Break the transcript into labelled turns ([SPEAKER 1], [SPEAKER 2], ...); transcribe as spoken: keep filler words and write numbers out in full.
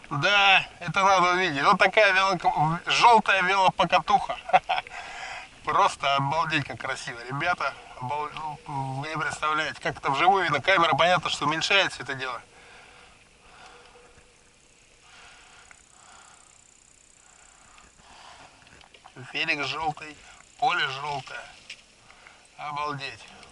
[SPEAKER 1] Да, это надо увидеть. Вот такая вело... желтая велопокатуха. Просто обалдеть, как красиво. Ребята, обал... ну, вы не представляете, как это вживую видно. Камера, понятно, что уменьшает все это дело. Велик желтый, поле желтое. Обалдеть.